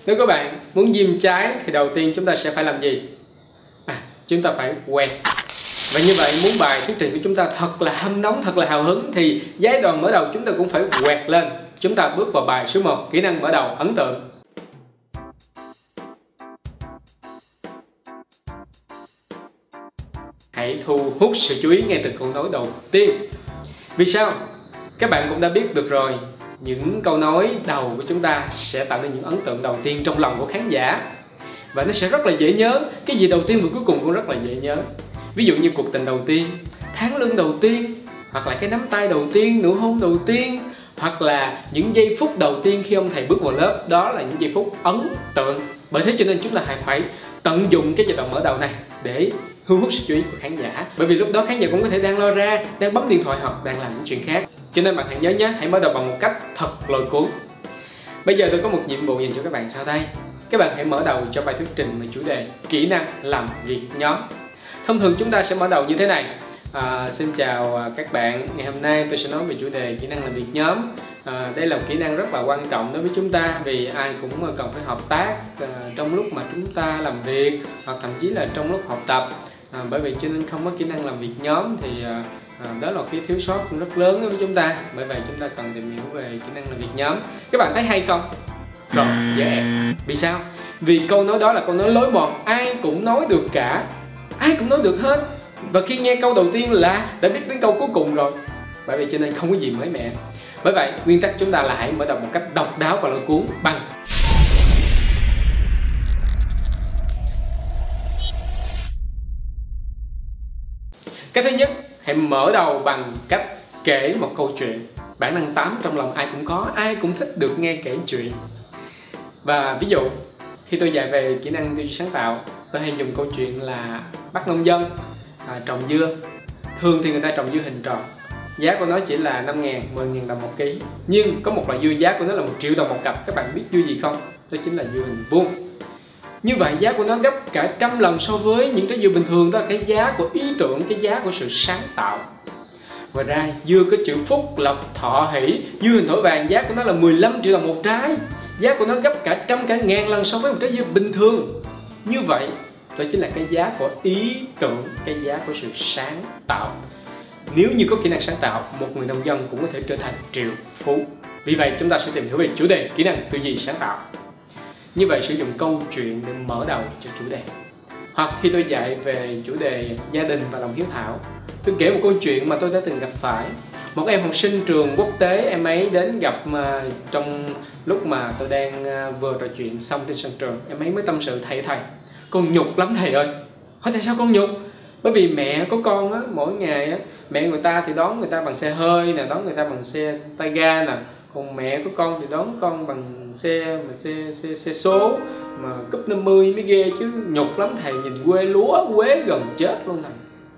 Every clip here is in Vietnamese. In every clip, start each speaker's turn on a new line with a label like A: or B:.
A: Nếu các bạn muốn ghim trái thì đầu tiên chúng ta sẽ phải làm gì? Chúng ta phải quẹt. Và như vậy muốn bài thuyết trình của chúng ta thật là hâm nóng, thật là hào hứng thì giai đoạn mở đầu chúng ta cũng phải quẹt lên. Chúng ta bước vào bài số 1, kỹ năng mở đầu ấn tượng. Hãy thu hút sự chú ý ngay từ câu nói đầu tiên. Vì sao? Các bạn cũng đã biết được rồi, những câu nói đầu của chúng ta sẽ tạo nên những ấn tượng đầu tiên trong lòng của khán giả. Và nó sẽ rất là dễ nhớ, cái gì đầu tiên và cuối cùng cũng rất là dễ nhớ. Ví dụ như cuộc tình đầu tiên, tháng lương đầu tiên, hoặc là cái nắm tay đầu tiên, nụ hôn đầu tiên, hoặc là những giây phút đầu tiên khi ông thầy bước vào lớp. Đó là những giây phút ấn tượng. Bởi thế cho nên chúng ta phải tận dụng cái giai đoạn mở đầu này để thu hút sự chú ý của khán giả. Bởi vì lúc đó khán giả cũng có thể đang lo ra, đang bấm điện thoại hoặc đang làm những chuyện khác. Cho nên bạn hãy nhớ nhé, hãy mở đầu bằng một cách thật lôi cuốn. Bây giờ tôi có một nhiệm vụ dành cho các bạn sau đây. Các bạn hãy mở đầu cho bài thuyết trình với chủ đề kỹ năng làm việc nhóm. Thông thường chúng ta sẽ mở đầu như thế này. Xin chào các bạn, ngày hôm nay tôi sẽ nói về chủ đề kỹ năng làm việc nhóm. Đây là một kỹ năng rất là quan trọng đối với chúng ta, vì ai cũng cần phải hợp tác trong lúc mà chúng ta làm việc, hoặc thậm chí là trong lúc học tập. Bởi vì cho nên không có kỹ năng làm việc nhóm thì đó là cái thiếu sót cũng rất lớn đối với chúng ta. Bởi vậy chúng ta cần tìm hiểu về kỹ năng làm việc nhóm. Các bạn thấy hay không? Rồi, dễ ẹt. Vì sao? Vì câu nói đó là câu nói lối mòn, ai cũng nói được cả, ai cũng nói được hết. Và khi nghe câu đầu tiên là đã biết đến câu cuối cùng rồi. Bởi vậy cho nên không có gì mới mẻ. Bởi vậy nguyên tắc chúng ta là hãy mở đầu một cách độc đáo và lôi cuốn bằng cách thứ nhất, hãy mở đầu bằng cách kể một câu chuyện. Bản năng 8 trong lòng ai cũng có, ai cũng thích được nghe kể chuyện. Và ví dụ khi tôi dạy về kỹ năng tư duy sáng tạo, tôi hay dùng câu chuyện là bác nông dân trồng dưa. Thường thì người ta trồng dưa hình tròn, giá của nó chỉ là 5.000, 10.000 đồng một ký. Nhưng có một loại dưa giá của nó là 1 triệu đồng một cặp. Các bạn biết dưa gì không? Đó chính là dưa hình vuông. Như vậy giá của nó gấp cả 100 lần so với những trái dưa bình thường. Đó là cái giá của ý tưởng, cái giá của sự sáng tạo. Ngoài ra dưa có chữ phúc, lộc, thọ, hỷ. Dưa hình thỏi vàng giá của nó là 15 triệu đồng một trái. Giá của nó gấp cả 100, cả 1000 lần so với một trái dưa bình thường. Như vậy đó chính là cái giá của ý tưởng, cái giá của sự sáng tạo. Nếu như có kỹ năng sáng tạo, một người nông dân cũng có thể trở thành triệu phú. Vì vậy chúng ta sẽ tìm hiểu về chủ đề kỹ năng tư duy sáng tạo. Như vậy sử dụng câu chuyện để mở đầu cho chủ đề. Hoặc khi tôi dạy về chủ đề gia đình và lòng hiếu thảo, tôi kể một câu chuyện mà tôi đã từng gặp phải. Một em học sinh trường quốc tế, em ấy đến gặp trong lúc mà tôi đang vừa trò chuyện xong trên sân trường. Em ấy mới tâm sự: thầy, con nhục lắm thầy ơi. Hỏi tại sao con nhục? Bởi vì mẹ của con á, mỗi ngày á, mẹ người ta thì đón người ta bằng xe hơi nè, đón người ta bằng xe tay ga nè. Còn mẹ của con thì đón con bằng xe số mà cúp 50 mới ghê chứ. Nhục lắm thầy, nhìn quê lúa quế gần chết luôn thầy.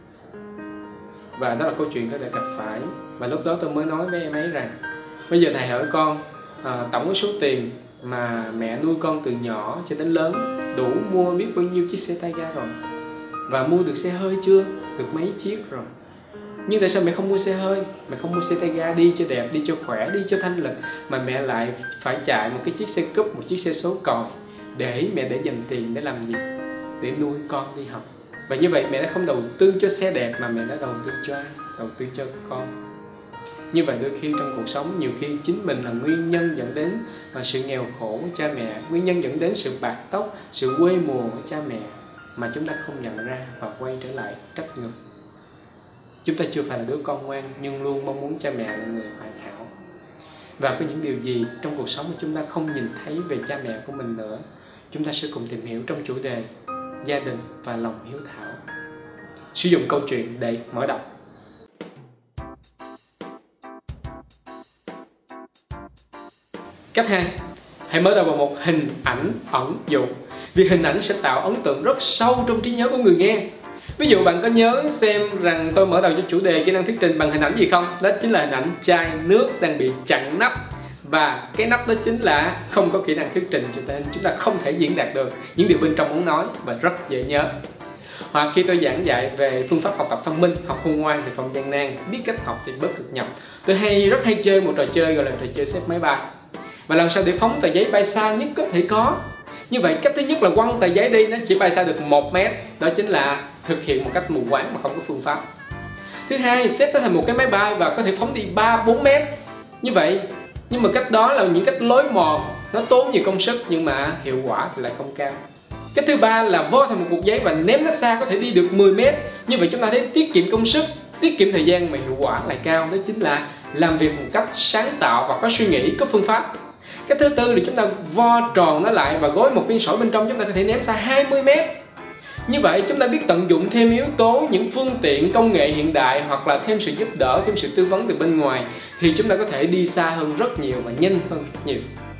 A: Và đó là câu chuyện tôi đã gặp phải. Và lúc đó tôi mới nói với em ấy rằng bây giờ thầy hỏi con, tổng cái số tiền mà mẹ nuôi con từ nhỏ cho đến lớn đủ mua biết bao nhiêu chiếc xe tay ga rồi? Và mua được xe hơi chưa? Được mấy chiếc rồi. Nhưng tại sao mẹ không mua xe hơi? Mẹ không mua xe tay ga đi cho đẹp, đi cho khỏe, đi cho thanh lịch, mà mẹ lại phải chạy một cái chiếc xe cúp, một chiếc xe số còi? Để mẹ để dành tiền để làm gì? Để nuôi con đi học. Và như vậy mẹ đã không đầu tư cho xe đẹp mà mẹ đã đầu tư cho ai? Đầu tư cho con. Như vậy đôi khi trong cuộc sống, nhiều khi chính mình là nguyên nhân dẫn đến sự nghèo khổ của cha mẹ, nguyên nhân dẫn đến sự bạc tóc, sự quê mùa của cha mẹ mà chúng ta không nhận ra và quay trở lại trách ngược. Chúng ta chưa phải là đứa con ngoan nhưng luôn mong muốn cha mẹ là người hoàn hảo. Và có những điều gì trong cuộc sống mà chúng ta không nhìn thấy về cha mẹ của mình nữa? Chúng ta sẽ cùng tìm hiểu trong chủ đề gia đình và lòng hiếu thảo. Sử dụng câu chuyện để mở đầu. Cách 2. Hãy mở đầu bằng một hình ảnh ẩn dụ. Vì hình ảnh sẽ tạo ấn tượng rất sâu trong trí nhớ của người nghe. Ví dụ bạn có nhớ xem rằng tôi mở đầu cho chủ đề kỹ năng thuyết trình bằng hình ảnh gì không? Đó chính là hình ảnh chai nước đang bị chặn nắp. Và cái nắp đó chính là không có kỹ năng thuyết trình, cho nên chúng ta không thể diễn đạt được những điều bên trong muốn nói và rất dễ nhớ. Hoặc khi tôi giảng dạy về phương pháp học tập thông minh, học khôn ngoan thì không gian nan, biết cách học thì bớt cực nhọc. Tôi rất hay chơi một trò chơi gọi là trò chơi xếp máy bay. Và làm sao để phóng tờ giấy bay xa nhất có thể có. Như vậy cách thứ nhất là quăng tờ giấy đi, nó chỉ bay xa được 1 mét. Đó chính là thực hiện một cách mù quáng mà không có phương pháp. Thứ hai, xếp nó thành một cái máy bay và có thể phóng đi 3-4 mét. Như vậy, nhưng mà cách đó là những cách lối mòn, nó tốn nhiều công sức nhưng mà hiệu quả thì lại không cao. Cách thứ ba là vo thành một cục giấy và ném nó xa, có thể đi được 10 mét. Như vậy chúng ta thấy tiết kiệm công sức, tiết kiệm thời gian mà hiệu quả lại cao. Đó chính là làm việc một cách sáng tạo và có suy nghĩ, có phương pháp. Cách thứ tư là chúng ta vo tròn nó lại và gói một viên sỏi bên trong, chúng ta có thể ném xa 20 mét. Như vậy chúng ta biết tận dụng thêm yếu tố những phương tiện công nghệ hiện đại hoặc là thêm sự giúp đỡ, thêm sự tư vấn từ bên ngoài thì chúng ta có thể đi xa hơn rất nhiều và nhanh hơn rất nhiều.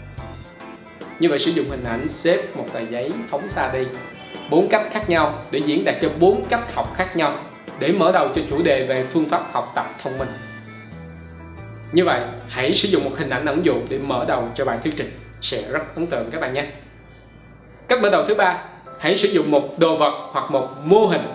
A: Như vậy sử dụng hình ảnh xếp một tờ giấy phóng xa đi, 4 cách khác nhau để diễn đạt cho 4 cách học khác nhau để mở đầu cho chủ đề về phương pháp học tập thông minh. Như vậy hãy sử dụng một hình ảnh ẩn dụ để mở đầu cho bài thuyết trình, sẽ rất ấn tượng các bạn nhé. Cách mở đầu thứ ba, hãy sử dụng một đồ vật hoặc một mô hình.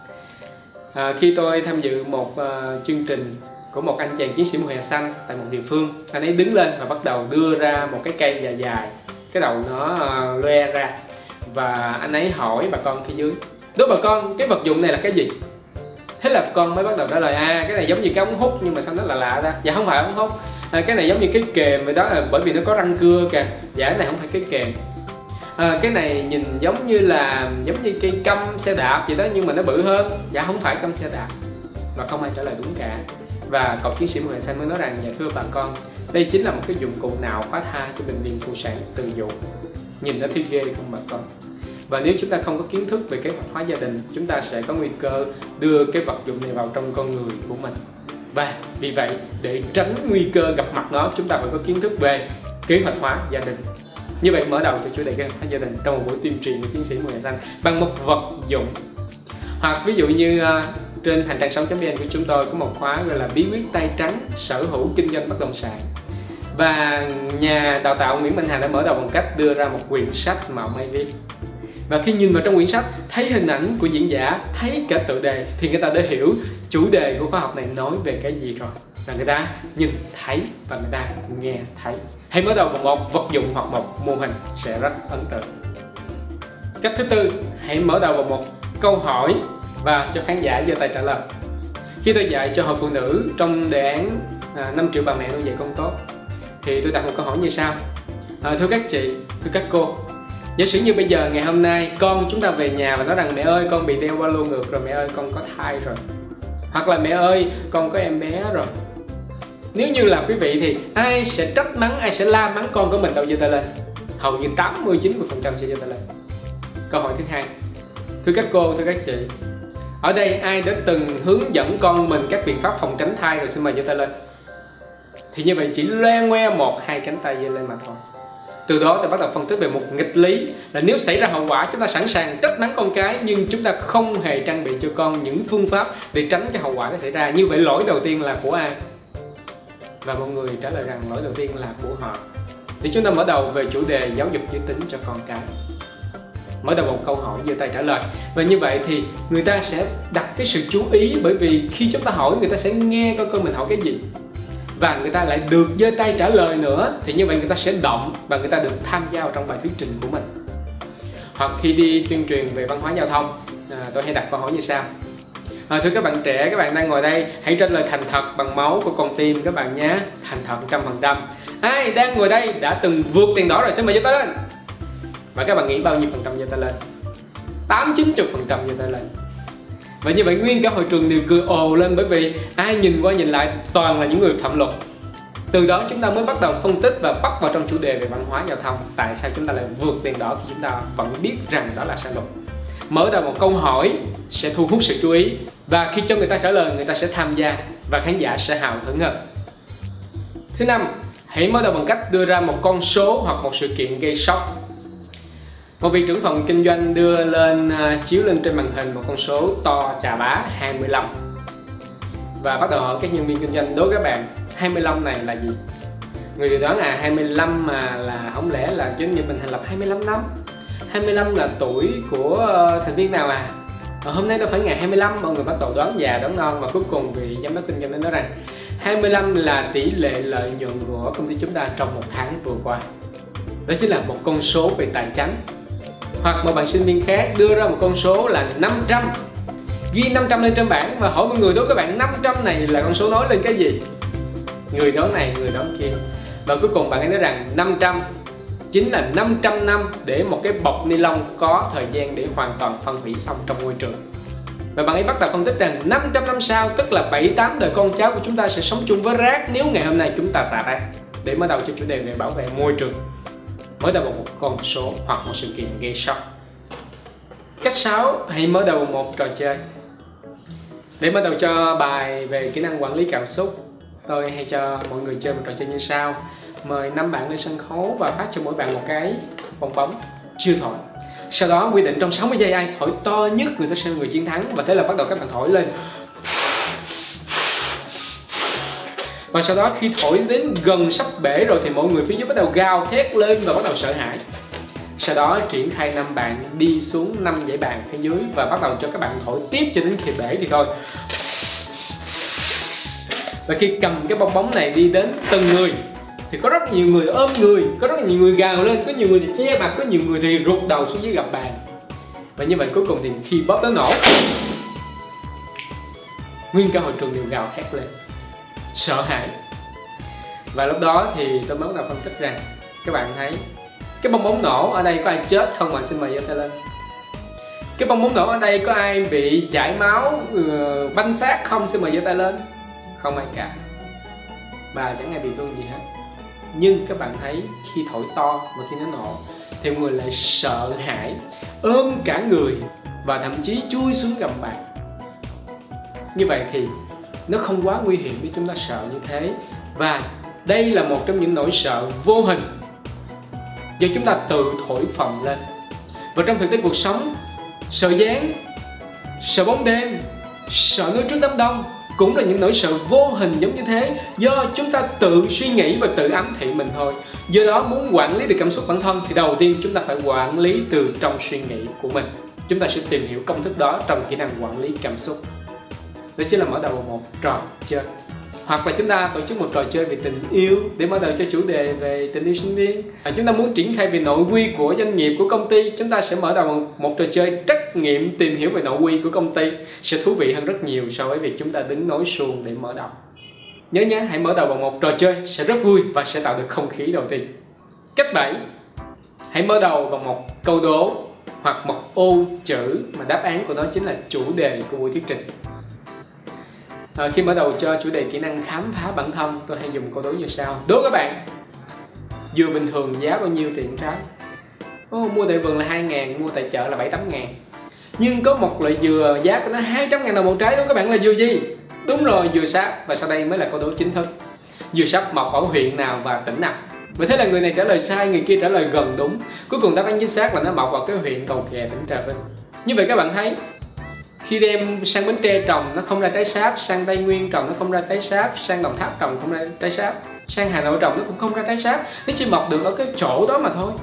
A: Khi tôi tham dự một chương trình của một anh chàng chiến sĩ mùa hè xanh tại một địa phương, anh ấy đứng lên và bắt đầu đưa ra một cái cây dài dài, cái đầu nó loe ra, và anh ấy hỏi bà con phía dưới: "Đố bà con cái vật dụng này là cái gì?" Thế là con mới bắt đầu trả lời: cái này giống như cái ống hút nhưng mà sao nó là lạ ta? Dạ không phải ống hút. Cái này giống như cái kềm vậy đó, là bởi vì nó có răng cưa kìa. Dạ cái này không phải cái kềm. Cái này nhìn giống như cây căm xe đạp vậy đó nhưng mà nó bự hơn. Dạ không phải căm xe đạp. Và không ai trả lời đúng cả. Và cậu chiến sĩ mùa hè xanh mới nói rằng: "Dạ thưa bà con, đây chính là một cái dụng cụ nào phá thai cho bệnh viện phụ sản từ dụ." Nhìn nó thấy ghê không bà con? Và nếu chúng ta không có kiến thức về kế hoạch hóa gia đình, chúng ta sẽ có nguy cơ đưa cái vật dụng này vào trong con người của mình. Và vì vậy, để tránh nguy cơ gặp mặt nó, chúng ta phải có kiến thức về kế hoạch hóa gia đình. Như vậy mở đầu cho chủ đề kế hoạch hóa gia đình trong một buổi tuyên truyền của chiến sĩ mùa hè xanh bằng một vật dụng. Hoặc ví dụ như trên hành trang sống.vn của chúng tôi có một khóa gọi là bí quyết tay trắng sở hữu kinh doanh bất động sản. Và nhà đào tạo Nguyễn Minh Hà đã mở đầu bằng cách đưa ra một quyển sách mà ông ấy viết. Và khi nhìn vào trong quyển sách, thấy hình ảnh của diễn giả, thấy cả tựa đề thì người ta đã hiểu chủ đề của khóa học này nói về cái gì rồi. Và người ta nhìn thấy và người ta nghe thấy. Hãy mở đầu bằng một vật dụng hoặc một mô hình sẽ rất ấn tượng. Cách thứ tư, hãy mở đầu bằng một câu hỏi và cho khán giả giơ tay trả lời. Khi tôi dạy cho hội phụ nữ trong đề án 5 triệu bà mẹ nuôi dạy con tốt thì tôi đặt một câu hỏi như sau: thưa các chị, thưa các cô, giả sử như bây giờ ngày hôm nay con chúng ta về nhà và nói rằng: "Mẹ ơi, con bị đeo ba lô ngược rồi, mẹ ơi, con có thai rồi." Hoặc là: "Mẹ ơi, con có em bé rồi." Nếu như là quý vị thì ai sẽ trách mắng, ai sẽ la mắng con của mình? Đâu giơ tay lên. Hầu như 80-90% sẽ giơ tay lên. Câu hỏi thứ hai: thưa các cô, thưa các chị, ở đây ai đã từng hướng dẫn con mình các biện pháp phòng tránh thai rồi? Xin mời giơ tay lên. Thì như vậy chỉ loe ngoe 1-2 cánh tay giơ lên mà thôi. Từ đó tôi bắt đầu phân tích về một nghịch lý là nếu xảy ra hậu quả, chúng ta sẵn sàng trách mắng con cái nhưng chúng ta không hề trang bị cho con những phương pháp để tránh cái hậu quả nó xảy ra. Như vậy lỗi đầu tiên là của ai? Và mọi người trả lời rằng lỗi đầu tiên là của họ. Thì chúng ta mở đầu về chủ đề giáo dục giới tính cho con cái. Mở đầu một câu hỏi giơ tay trả lời. Và như vậy thì người ta sẽ đặt cái sự chú ý, bởi vì khi chúng ta hỏi người ta sẽ nghe coi mình hỏi cái gì. Và người ta lại được giơ tay trả lời nữa, thì như vậy người ta sẽ động và người ta được tham gia vào trong bài thuyết trình của mình. Hoặc khi đi tuyên truyền về văn hóa giao thông, tôi hay đặt câu hỏi như sau: thưa các bạn trẻ, các bạn đang ngồi đây, hãy trả lời thành thật bằng máu của con tim các bạn nhé, thành thật 100%. Ai đang ngồi đây đã từng vượt đèn đỏ rồi? Xin mời giơ tay lên. Và các bạn nghĩ bao nhiêu phần trăm giơ tay lên? 80-90% giơ tay lên. Và như vậy nguyên cả hội trường đều cười ồ lên, bởi vì ai nhìn qua nhìn lại toàn là những người phạm luật. Từ đó chúng ta mới bắt đầu phân tích và bắt vào trong chủ đề về văn hóa giao thông. Tại sao chúng ta lại vượt đèn đỏ khi chúng ta vẫn biết rằng đó là sai luật? Mở đầu một câu hỏi sẽ thu hút sự chú ý, và khi cho người ta trả lời, người ta sẽ tham gia và khán giả sẽ hào hứng hơn. Thứ năm, hãy mở đầu bằng cách đưa ra một con số hoặc một sự kiện gây sốc. Một vị trưởng phòng kinh doanh đưa lên chiếu lên trên màn hình một con số to chà bá 25 và bắt đầu hỏi các nhân viên kinh doanh: đố các bạn 25 này là gì? Người đoán 25 mà là không lẽ là doanh nghiệp mình thành lập 25 năm? 25 là tuổi của thành viên nào à? Hôm nay đâu phải ngày 25, mọi người bắt đầu đoán già đoán non, và cuối cùng vị giám đốc kinh doanh nói rằng 25 là tỷ lệ lợi nhuận của công ty chúng ta trong một tháng vừa qua. Đó chính là một con số về tài chính. hoặc một bạn sinh viên khác đưa ra một con số là 500, ghi 500 lên trên bảng và hỏi mọi người đố các bạn 500 này là con số nói lên cái gì. Người đoán này, người đoán kia, và cuối cùng bạn ấy nói rằng 500 chính là 500 năm để một cái bọc ni lông có thời gian để hoàn toàn phân hủy xong trong môi trường. Và bạn ấy bắt đầu phân tích rằng 500 năm sau, tức là 7-8 đời con cháu của chúng ta sẽ sống chung với rác nếu ngày hôm nay chúng ta xả rác, để mở đầu cho chủ đề về bảo vệ môi trường. Mở đầu bằng một con số hoặc một sự kiện gây sốc. Cách 6, hãy mở đầu một trò chơi. Để mở đầu cho bài về kỹ năng quản lý cảm xúc, tôi hay cho mọi người chơi một trò chơi như sau. Mời 5 bạn lên sân khấu và phát cho mỗi bạn một cái bong bóng chưa thổi. Sau đó quy định trong 60 giây ai thổi to nhất người đó sẽ là người chiến thắng. Và thế là bắt đầu các bạn thổi lên. Và sau đó khi thổi đến gần sắp bể rồi thì mọi người phía dưới bắt đầu gào thét lên và bắt đầu sợ hãi. Sau đó triển khai 5 bạn đi xuống 5 dãy bàn phía dưới và bắt đầu cho các bạn thổi tiếp cho đến khi bể thì thôi. Và khi cầm cái bong bóng này đi đến từng người thì có rất nhiều người ôm người, có rất nhiều người gào lên, có nhiều người thì che mặt, có nhiều người thì rụt đầu xuống dưới gầm bàn. Và như vậy cuối cùng thì khi bóp nó nổ, nguyên cả hội trường đều gào thét lên, sợ hãi. Và lúc đó thì tôi mới bắt đầu phân tích rằng các bạn thấy cái bong bóng nổ ở đây có ai chết không mà xin mời giơ tay lên. Cái bong bóng nổ ở đây có ai bị chảy máu, banh xác không, xin mời giơ tay lên. Không ai cả, và chẳng ai bị thương gì hết. Nhưng các bạn thấy khi thổi to và khi nó nổ thì mọi người lại sợ hãi, ôm cả người và thậm chí chui xuống gầm bàn. Như vậy thì nó không quá nguy hiểm để chúng ta sợ như thế. Và đây là một trong những nỗi sợ vô hình do chúng ta tự thổi phồng lên. Và trong thực tế cuộc sống, sợ gián, sợ bóng đêm, sợ nơi trước đám đông cũng là những nỗi sợ vô hình giống như thế, do chúng ta tự suy nghĩ và tự ám thị mình thôi. Do đó muốn quản lý được cảm xúc bản thân thì đầu tiên chúng ta phải quản lý từ trong suy nghĩ của mình. Chúng ta sẽ tìm hiểu công thức đó trong kỹ năng quản lý cảm xúc. Đó chính là mở đầu một trò chơi. Hoặc là chúng ta tổ chức một trò chơi về tình yêu để mở đầu cho chủ đề về tình yêu sinh viên. Chúng ta muốn triển khai về nội quy của doanh nghiệp, của công ty, chúng ta sẽ mở đầu bằng một trò chơi trắc nghiệm tìm hiểu về nội quy của công ty. Sẽ thú vị hơn rất nhiều so với việc chúng ta đứng nói suông để mở đầu. Nhớ nhé, hãy mở đầu bằng một trò chơi sẽ rất vui và sẽ tạo được không khí đầu tiên. Cách 7, hãy mở đầu bằng một câu đố hoặc một ô chữ mà đáp án của nó chính là chủ đề của buổi thuyết trình. Khi mở đầu cho chủ đề kỹ năng khám phá bản thân, tôi hay dùng câu đố như sau. Đố các bạn, dừa bình thường giá bao nhiêu tiền trái? Mua tại vườn là 2.000, mua tại chợ là 7-8 ngàn. Nhưng có một loại dừa giá của nó 200.000 đồng một trái, đó các bạn là dừa gì? Đúng rồi, dừa sáp. Và sau đây mới là câu đố chính thức. Dừa sáp mọc ở huyện nào và tỉnh nào? Và thế là người này trả lời sai, người kia trả lời gần đúng. Cuối cùng đáp án chính xác là nó mọc ở cái huyện Cầu Kè, tỉnh Trà Vinh. Như vậy các bạn thấy, khi đem sang Bến Tre trồng nó không ra trái sáp, sang Tây Nguyên trồng nó không ra trái sáp, sang Đồng Tháp trồng không ra trái sáp, sang Hà Nội trồng nó cũng không ra trái sáp, nó chỉ mọc được ở cái chỗ đó mà thôi.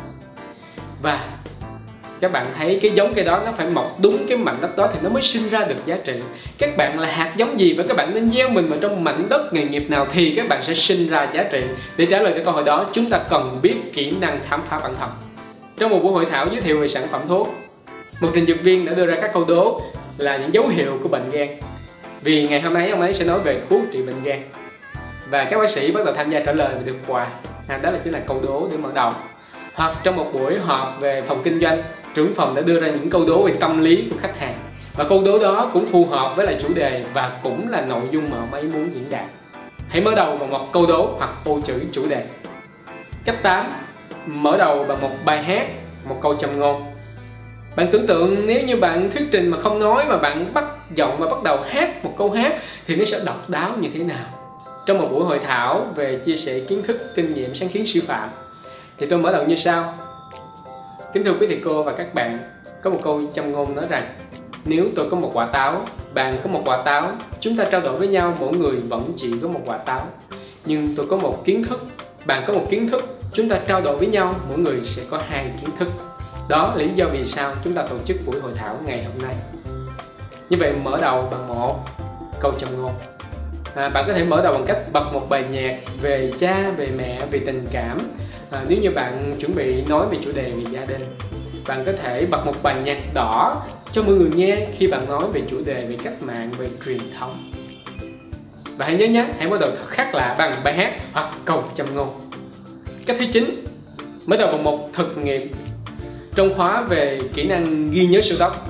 A: Và các bạn thấy cái giống cây đó nó phải mọc đúng cái mảnh đất đó thì nó mới sinh ra được giá trị. Các bạn là hạt giống gì và các bạn nên gieo mình vào trong mảnh đất nghề nghiệp nào thì các bạn sẽ sinh ra giá trị. Để trả lời cho câu hỏi đó, chúng ta cần biết kỹ năng khám phá bản thân. Trong một buổi hội thảo giới thiệu về sản phẩm thuốc, một trình dược viên đã đưa ra các câu đố là những dấu hiệu của bệnh gan. Vì ngày hôm nay ông ấy sẽ nói về thuốc trị bệnh gan. Và các bác sĩ bắt đầu tham gia trả lời và được quà. Đó là chính là câu đố để mở đầu. Hoặc trong một buổi họp về phòng kinh doanh, trưởng phòng đã đưa ra những câu đố về tâm lý của khách hàng. Và câu đố đó cũng phù hợp với lại chủ đề và cũng là nội dung mà ông ấy muốn diễn đạt. Hãy mở đầu bằng một câu đố hoặc ô chữ chủ đề. Cách 8, mở đầu bằng một bài hát, một câu châm ngôn. Bạn tưởng tượng nếu như bạn thuyết trình mà không nói mà bạn bắt giọng và bắt đầu hát một câu hát thì nó sẽ độc đáo như thế nào. Trong một buổi hội thảo về chia sẻ kiến thức, kinh nghiệm, sáng kiến sư phạm thì tôi mở đầu như sau. Kính thưa quý thầy cô và các bạn, có một câu châm ngôn nói rằng nếu tôi có một quả táo, bạn có một quả táo, chúng ta trao đổi với nhau, mỗi người vẫn chỉ có một quả táo. Nhưng tôi có một kiến thức, bạn có một kiến thức, chúng ta trao đổi với nhau, mỗi người sẽ có 2 kiến thức. Đó là lý do vì sao chúng ta tổ chức buổi hội thảo ngày hôm nay. Như vậy mở đầu bằng một câu châm ngôn. Bạn có thể mở đầu bằng cách bật một bài nhạc về cha, về mẹ, về tình cảm. Nếu như bạn chuẩn bị nói về chủ đề về gia đình. bạn có thể bật một bài nhạc đỏ cho mọi người nghe khi bạn nói về chủ đề về cách mạng, về truyền thống. Và hãy nhớ nhé, hãy mở đầu thật khác lạ bằng bài hát hoặc câu châm ngôn. Cách thứ 9, mở đầu bằng một thực nghiệm. Trong khóa về kỹ năng ghi nhớ siêu tốc,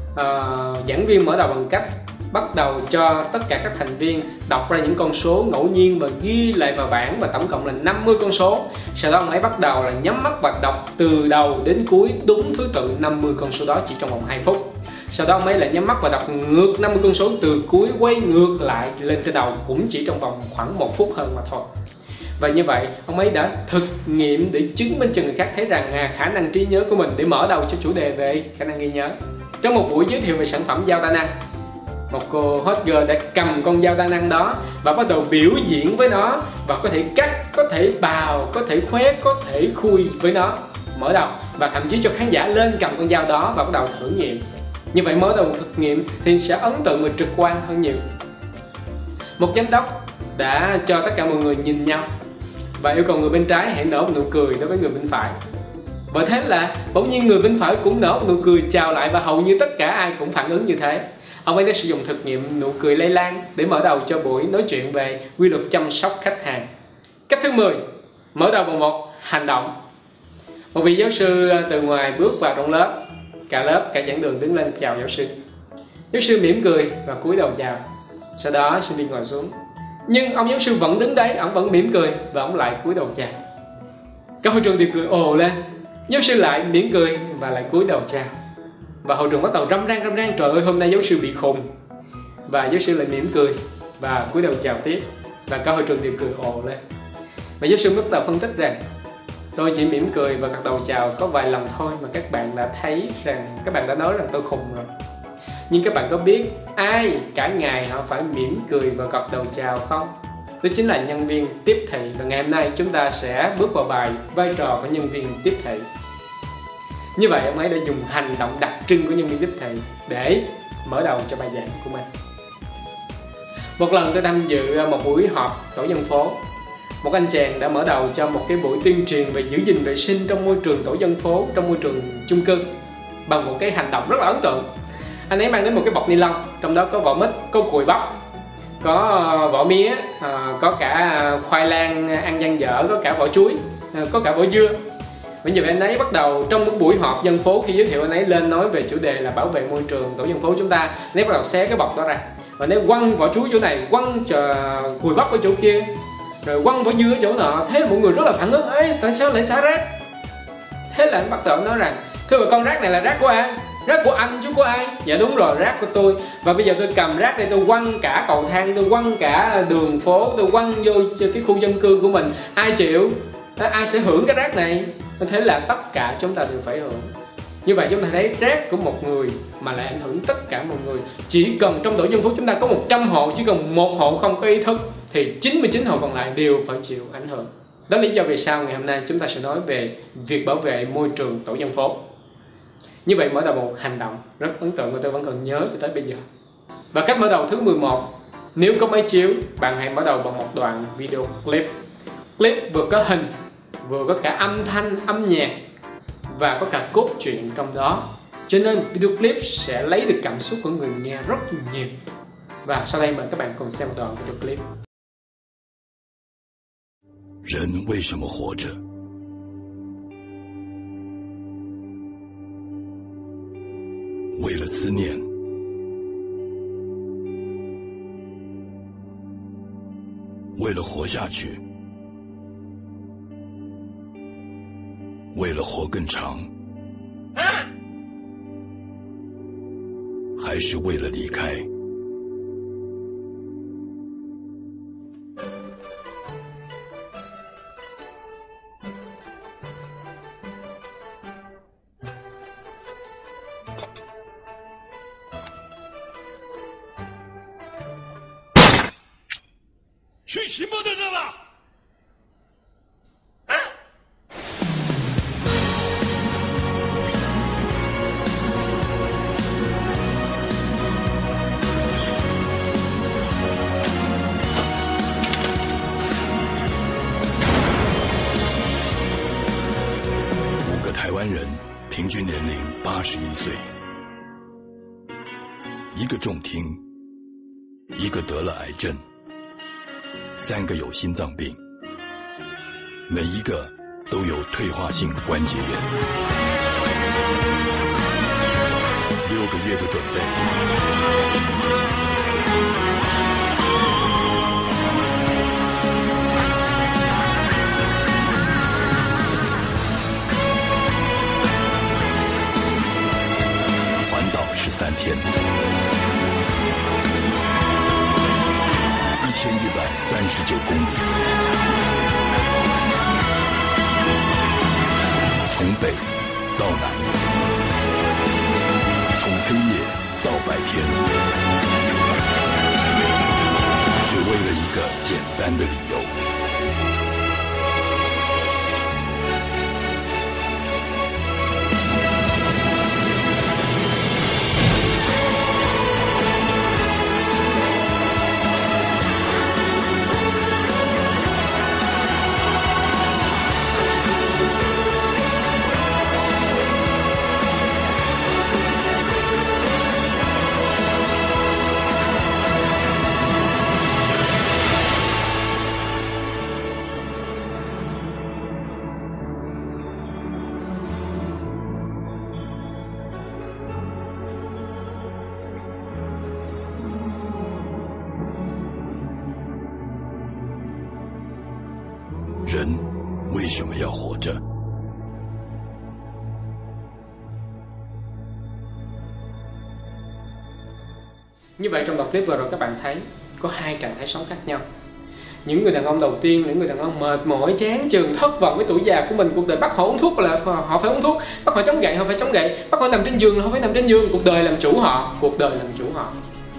A: giảng viên mở đầu bằng cách bắt đầu cho tất cả các thành viên đọc ra những con số ngẫu nhiên và ghi lại vào bảng, và tổng cộng là 50 con số. Sau đó ông ấy bắt đầu là nhắm mắt và đọc từ đầu đến cuối đúng thứ tự 50 con số đó chỉ trong vòng 2 phút. Sau đó ông ấy lại nhắm mắt và đọc ngược 50 con số từ cuối quay ngược lại lên tới đầu, cũng chỉ trong vòng khoảng 1 phút hơn mà thôi. Và như vậy, ông ấy đã thực nghiệm để chứng minh cho người khác thấy rằng khả năng trí nhớ của mình để mở đầu cho chủ đề về khả năng ghi nhớ. Trong một buổi giới thiệu về sản phẩm dao đa năng, một cô hot girl đã cầm con dao đa năng đó và bắt đầu biểu diễn với nó, và có thể cắt, có thể bào, có thể khoét, có thể khui với nó, mở đầu, và thậm chí cho khán giả lên cầm con dao đó và bắt đầu thử nghiệm. Như vậy mở đầu thực nghiệm thì sẽ ấn tượng và trực quan hơn nhiều. Một giám đốc đã cho tất cả mọi người nhìn nhau và yêu cầu người bên trái hãy nở một nụ cười đối với người bên phải. Và thế là bỗng nhiên người bên phải cũng nở một nụ cười chào lại, và hầu như tất cả ai cũng phản ứng như thế. Ông ấy đã sử dụng thực nghiệm nụ cười lây lan để mở đầu cho buổi nói chuyện về quy luật chăm sóc khách hàng. Cách thứ 10, mở đầu bằng một hành động. Một vị giáo sư từ ngoài bước vào trong lớp, cả giảng đường đứng lên chào giáo sư. Giáo sư mỉm cười và cúi đầu chào. Sau đó sinh viên ngồi xuống. Nhưng ông giáo sư vẫn đứng đấy, ông vẫn mỉm cười và ông lại cúi đầu chào. Cả hội trường đều cười ồ lên. Giáo sư lại mỉm cười và lại cúi đầu chào. Và hội trường bắt đầu râm ran, trời ơi hôm nay giáo sư bị khùng. Và giáo sư lại mỉm cười và cúi đầu chào tiếp. Và cả hội trường đều cười ồ lên. Và giáo sư bắt đầu phân tích rằng tôi chỉ mỉm cười và gật đầu chào có vài lần thôi mà các bạn đã thấy rằng, các bạn đã nói rằng tôi khùng rồi. Nhưng các bạn có biết ai cả ngày họ phải mỉm cười và gật đầu chào không? Đó chính là nhân viên tiếp thị. Và ngày hôm nay chúng ta sẽ bước vào bài vai trò của nhân viên tiếp thị. Như vậy ông ấy đã dùng hành động đặc trưng của nhân viên tiếp thị để mở đầu cho bài giảng của mình. Một lần tôi tham dự một buổi họp tổ dân phố. Một anh chàng đã mở đầu cho một cái buổi tuyên truyền về giữ gìn vệ sinh trong môi trường tổ dân phố, trong môi trường chung cư, bằng một cái hành động rất là ấn tượng. Anh ấy mang đến một cái bọc ni lông, trong đó có vỏ mít, có cùi bắp, có vỏ mía, có cả khoai lang ăn dang dở, có cả vỏ chuối, có cả vỏ dưa. Bây giờ anh ấy bắt đầu trong một buổi họp dân phố, khi giới thiệu anh ấy lên nói về chủ đề là bảo vệ môi trường tổ dân phố chúng ta, anh ấy bắt đầu xé cái bọc đó ra và anh ấy quăng vỏ chuối chỗ này, quăng cùi bắp ở chỗ kia, rồi quăng vỏ dưa ở chỗ nọ. Thế là mọi người rất là phản ứng, ấy tại sao lại xả rác? Thế là anh bắt đầu nói rằng thưa bà con, rác này là rác của ai? Rác của anh chứ của ai? Dạ đúng rồi, rác của tôi. Và bây giờ tôi cầm rác đây, tôi quăng cả cầu thang, tôi quăng cả đường phố, tôi quăng vô cho cái khu dân cư của mình. Ai chịu? Ai sẽ hưởng cái rác này? Thế là tất cả chúng ta đều phải hưởng. Như vậy chúng ta thấy rác của một người mà lại ảnh hưởng tất cả mọi người. Chỉ cần trong tổ dân phố chúng ta có 100 hộ, chỉ cần một hộ không có ý thức thì 99 hộ còn lại đều phải chịu ảnh hưởng. Đó là lý do vì sao ngày hôm nay chúng ta sẽ nói về việc bảo vệ môi trường tổ dân phố. Như vậy mở đầu một hành động rất ấn tượng và tôi vẫn còn nhớ cho tới bây giờ. Và cách mở đầu thứ 11, nếu có máy chiếu, bạn hãy mở đầu bằng một đoạn video clip. Clip vừa có hình, vừa có cả âm thanh, âm nhạc và có cả cốt truyện trong đó. Cho nên video clip sẽ lấy được cảm xúc của người nghe rất nhiều. Và sau đây mời các bạn cùng xem một đoạn video clip.
B: 人为什么活着？为了思念，为了活下去，为了活更长，还是为了离开？去骑摩托车吧！5个台湾人平均年龄81岁，1个重听，1个得了癌症，3个有心脏病，每一个都有退化性关节炎。6个月的准备，环岛13天，1139公里，从北到南，从黑夜到白天，只为了一个简单的理由。人为什么要活着？
A: Như vậy trong đoạn clip vừa rồi các bạn thấy có hai trạng thái sống khác nhau. Những người đàn ông đầu tiên, những người đàn ông mệt mỏi, chán chường, thất vọng với tuổi già của mình, cuộc đời bắt họ uống thuốc là họ phải uống thuốc, bắt họ chống gậy họ phải chống gậy, bắt họ nằm trên giường là họ phải nằm trên giường, cuộc đời làm chủ họ, cuộc đời làm chủ họ.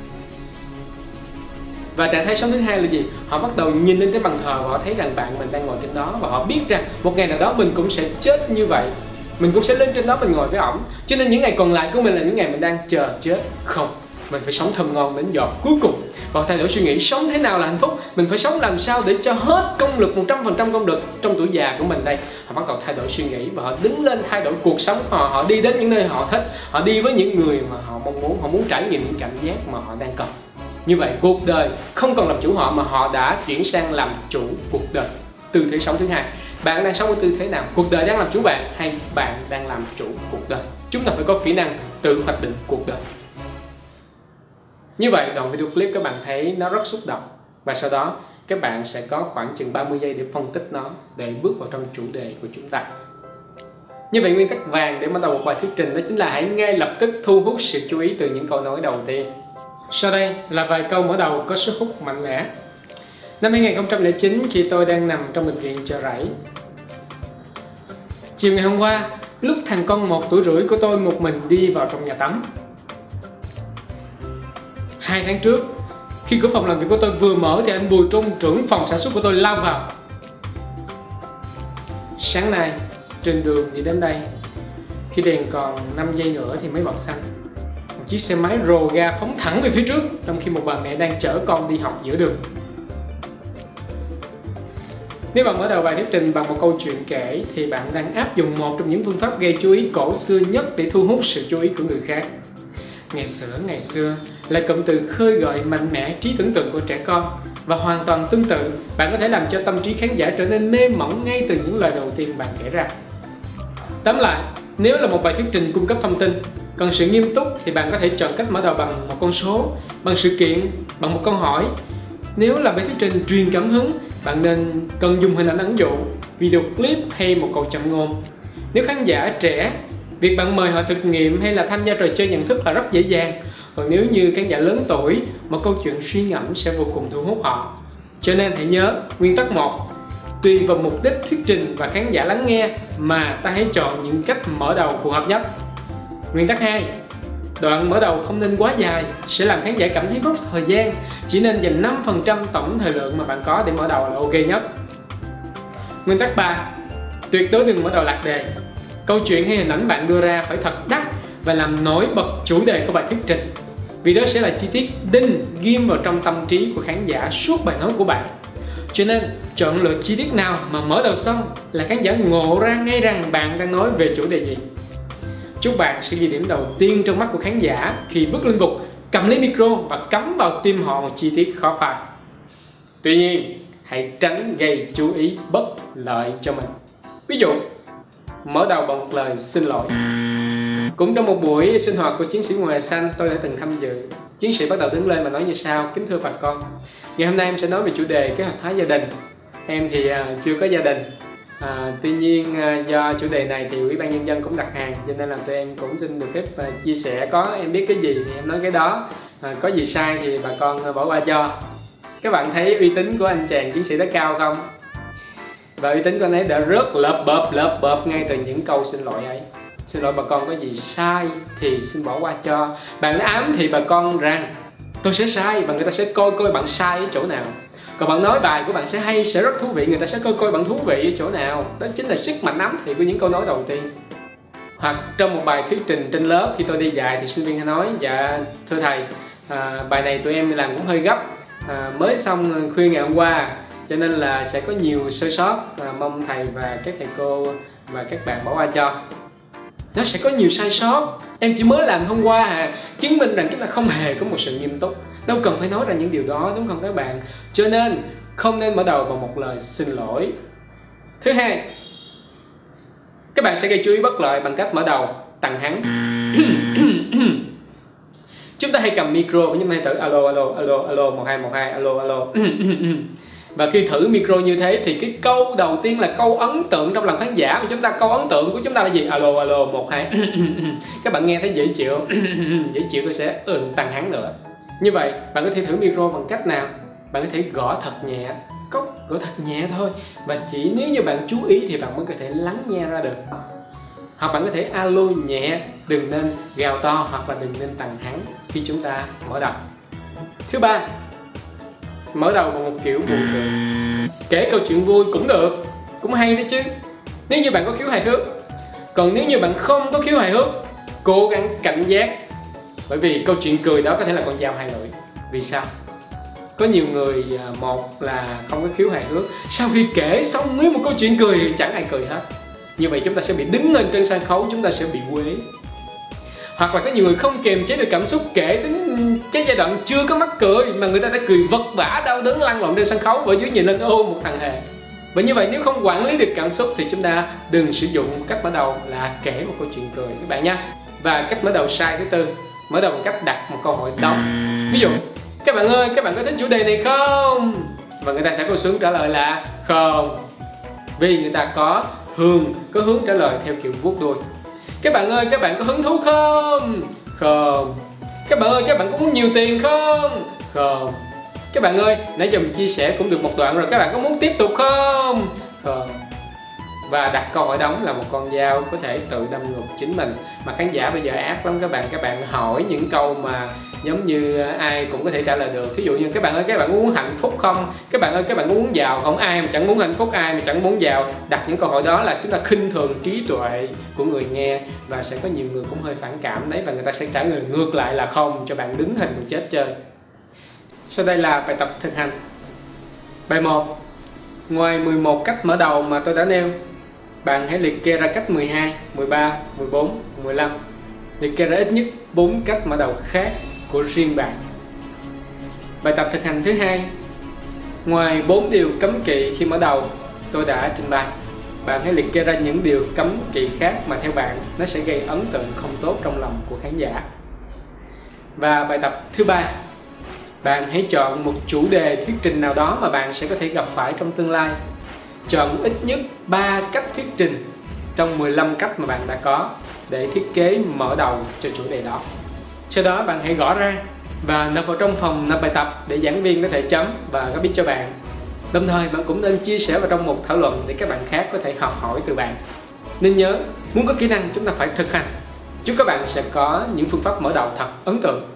A: Và trạng thái sống thứ hai là gì? Họ bắt đầu nhìn lên cái bàn thờ và họ thấy rằng bạn mình đang ngồi trên đó, và họ biết rằng một ngày nào đó mình cũng sẽ chết như vậy, mình cũng sẽ lên trên đó mình ngồi với ổng. Cho nên những ngày còn lại của mình là những ngày mình đang chờ chết. Không, mình phải sống thơm ngon đến giọt cuối cùng. Và họ thay đổi suy nghĩ sống thế nào là hạnh phúc. Mình phải sống làm sao để cho hết công lực, 100% công lực trong tuổi già của mình đây. Họ bắt đầu thay đổi suy nghĩ và họ đứng lên thay đổi cuộc sống của họ. Họ đi đến những nơi họ thích, họ đi với những người mà họ mong muốn, họ muốn trải nghiệm những cảm giác mà họ đang cần. Như vậy cuộc đời không còn làm chủ họ mà họ đã chuyển sang làm chủ cuộc đời. Tư thế sống thứ hai. Bạn đang sống ở tư thế nào? Cuộc đời đang làm chủ bạn hay bạn đang làm chủ cuộc đời? Chúng ta phải có kỹ năng tự hoạch định cuộc đời. Như vậy đoạn video clip các bạn thấy nó rất xúc động. Và sau đó các bạn sẽ có khoảng chừng 30 giây để phân tích nó, để bước vào trong chủ đề của chúng ta. Như vậy nguyên tắc vàng để mở đầu một bài thuyết trình đó chính là hãy ngay lập tức thu hút sự chú ý từ những câu nói đầu tiên. Sau đây là vài câu mở đầu có sức hút mạnh mẽ. Năm 2009 khi tôi đang nằm trong bệnh viện Chợ Rẫy. Chiều ngày hôm qua, lúc thằng con 1 tuổi rưỡi của tôi một mình đi vào trong nhà tắm. 2 tháng trước, khi cửa phòng làm việc của tôi vừa mở thì anh Bùi Trung, trưởng phòng sản xuất của tôi lao vào. Sáng nay, trên đường đi đến đây, khi đèn còn 5 giây nữa thì mới bật xanh. Một chiếc xe máy rồ ga phóng thẳng về phía trước, trong khi một bà mẹ đang chở con đi học giữa đường. Nếu bạn mở đầu bài thuyết trình bằng một câu chuyện kể thì bạn đang áp dụng một trong những phương pháp gây chú ý cổ xưa nhất để thu hút sự chú ý của người khác. Ngày xưa là cụm từ khơi gợi mạnh mẽ trí tưởng tượng của trẻ con, và hoàn toàn tương tự, bạn có thể làm cho tâm trí khán giả trở nên mê mẩn ngay từ những lời đầu tiên bạn kể ra. Tóm lại, nếu là một bài thuyết trình cung cấp thông tin cần sự nghiêm túc thì bạn có thể chọn cách mở đầu bằng một con số, bằng sự kiện, bằng một câu hỏi. Nếu là bài thuyết trình truyền cảm hứng, bạn nên cần dùng hình ảnh ẩn dụ, video clip hay một câu châm ngôn. Nếu khán giả trẻ, việc bạn mời họ thực nghiệm hay là tham gia trò chơi nhận thức là rất dễ dàng. Còn nếu như khán giả lớn tuổi, một câu chuyện suy ngẫm sẽ vô cùng thu hút họ. Cho nên hãy nhớ, nguyên tắc 1, tùy vào mục đích thuyết trình và khán giả lắng nghe mà ta hãy chọn những cách mở đầu phù hợp nhất. Nguyên tắc 2, đoạn mở đầu không nên quá dài, sẽ làm khán giả cảm thấy mất thời gian. Chỉ nên dành 5% tổng thời lượng mà bạn có để mở đầu là ok nhất. Nguyên tắc 3, tuyệt đối đừng mở đầu lạc đề. Câu chuyện hay hình ảnh bạn đưa ra phải thật đắt và làm nổi bật chủ đề của bài thuyết trình, vì đó sẽ là chi tiết đinh ghim vào trong tâm trí của khán giả suốt bài nói của bạn. Cho nên chọn lựa chi tiết nào mà mở đầu xong là khán giả ngộ ra ngay rằng bạn đang nói về chủ đề gì. chúc bạn sẽ ghi điểm đầu tiên trong mắt của khán giả khi bước lên bục, cầm lấy micro và cắm vào tim họ một chi tiết khó phai. Tuy nhiên, hãy tránh gây chú ý bất lợi cho mình. Ví dụ, mở đầu bằng một lời xin lỗi. Cũng trong một buổi sinh hoạt của chiến sĩ Mùa Hè Xanh tôi đã từng tham dự. Chiến sĩ bắt đầu đứng lên và nói như sau: kính thưa bà con, ngày hôm nay em sẽ nói về chủ đề kế hoạch hóa gia đình. Em thì chưa có gia đình. Tuy nhiên do chủ đề này thì Ủy ban Nhân dân cũng đặt hàng, cho nên là tụi em cũng xin được phép chia sẻ. Có em biết cái gì thì em nói cái đó, có gì sai thì bà con bỏ qua cho. Các bạn thấy uy tín của anh chàng chiến sĩ đó cao không? Và uy tín của anh ấy đã rất lợp bợp ngay từ những câu xin lỗi ấy. Xin lỗi bà con, có gì sai thì xin bỏ qua cho. Bạn đã ám thì bà con rằng tôi sẽ sai và người ta sẽ coi bạn sai ở chỗ nào. Còn bạn nói bài của bạn sẽ hay, sẽ rất thú vị, người ta sẽ coi bạn thú vị ở chỗ nào. Đó chính là sức mạnh ám thị của những câu nói đầu tiên. Hoặc trong một bài thuyết trình trên lớp khi tôi đi dạy thì sinh viên hay nói: dạ thưa thầy, bài này tụi em làm cũng hơi gấp, mới xong khuya ngày hôm qua, cho nên là sẽ có nhiều sơ sót, mong thầy và các thầy cô và các bạn bỏ qua cho. Nó sẽ có nhiều sai sót, em chỉ mới làm hôm qua chứng minh rằng chúng ta không hề có một sự nghiêm túc. Đâu cần phải nói ra những điều đó, đúng không các bạn? Cho nên không nên mở đầu bằng một lời xin lỗi. Thứ hai, các bạn sẽ gây chú ý bất lợi bằng cách mở đầu tằng hắng. Chúng ta hay cầm micro và chúng ta hay thử alo 1212 alo. Và khi thử micro như thế thì cái câu đầu tiên là câu ấn tượng trong lòng khán giả. Mà câu ấn tượng của chúng ta là gì? Alo 12. Các bạn nghe thấy dễ chịu, dễ chịu, tôi sẽ tằng hắng nữa. Như vậy bạn có thể thử micro bằng cách nào? Bạn có thể gõ thật nhẹ, gõ thật nhẹ thôi, và chỉ nếu như bạn chú ý thì bạn mới có thể lắng nghe ra được. Hoặc bạn có thể alo nhẹ, đừng nên gào to hoặc là đừng nên tằng hắng khi chúng ta mở đầu. Thứ ba, mở đầu bằng một kiểu buồn cười. Kể câu chuyện vui cũng được, cũng hay đấy chứ, nếu như bạn có khiếu hài hước. Còn nếu như bạn không có khiếu hài hước, cố gắng cảnh giác, bởi vì câu chuyện cười đó có thể là con dao hai lưỡi. Vì sao? Có nhiều người, một là không có khiếu hài hước, sau khi kể xong nguyên một câu chuyện cười thì chẳng ai cười hết. Như vậy chúng ta sẽ bị đứng lên trên sân khấu, chúng ta sẽ bị quế. Hoặc là có nhiều người không kiềm chế được cảm xúc, kể đến cái giai đoạn chưa có mắc cười mà người ta đã cười vật vã đau đớn lăn lộn trên sân khấu, và dưới nhìn lên ôm một thằng hề. Và như vậy nếu không quản lý được cảm xúc thì chúng ta đừng sử dụng cách mở đầu là kể một câu chuyện cười các bạn nha. Và cách mở đầu sai thứ tư, mở đầu bằng cách đặt một câu hỏi đóng. Ví dụ: các bạn ơi, các bạn có thích chủ đề này không? Và người ta sẽ có xuống trả lời là không, vì người ta có hướng trả lời theo kiểu vuốt đuôi. Các bạn ơi, các bạn có hứng thú không? Không. Các bạn ơi, các bạn có muốn nhiều tiền không? Không. Các bạn ơi, nãy giờ mình chia sẻ cũng được một đoạn rồi, các bạn có muốn tiếp tục không? Không. Và đặt câu hỏi đóng là một con dao có thể tự đâm ngược chính mình. Mà khán giả bây giờ ác lắm các bạn hỏi những câu mà giống như ai cũng có thể trả lời được. Ví dụ như: các bạn ơi, các bạn muốn hạnh phúc không? Các bạn ơi, các bạn muốn giàu không? Ai mà chẳng muốn hạnh phúc, ai mà chẳng muốn giàu. Đặt những câu hỏi đó là chúng ta khinh thường trí tuệ của người nghe, và sẽ có nhiều người cũng hơi phản cảm đấy, và người ta sẽ trả lời ngược lại là không, cho bạn đứng hình mà chết chơi. Sau đây là bài tập thực hành. Bài 1. Ngoài 11 cách mở đầu mà tôi đã nêu, bạn hãy liệt kê ra cách 12, 13, 14, 15. Liệt kê ra ít nhất 4 cách mở đầu khác của riêng bạn. Bài tập thực hành thứ hai. Ngoài 4 điều cấm kỵ khi mở đầu tôi đã trình bày, bạn hãy liệt kê ra những điều cấm kỵ khác mà theo bạn nó sẽ gây ấn tượng không tốt trong lòng của khán giả. Và bài tập thứ ba. Bạn hãy chọn một chủ đề thuyết trình nào đó mà bạn sẽ có thể gặp phải trong tương lai. Chọn ít nhất 3 cách thuyết trình trong 15 cách mà bạn đã có để thiết kế mở đầu cho chủ đề đó. Sau đó bạn hãy gõ ra và nộp vào trong phòng nộp bài tập để giảng viên có thể chấm và góp ý cho bạn. Đồng thời bạn cũng nên chia sẻ vào trong một thảo luận để các bạn khác có thể học hỏi từ bạn. Nên nhớ, muốn có kỹ năng chúng ta phải thực hành. Chúc các bạn sẽ có những phương pháp mở đầu thật ấn tượng.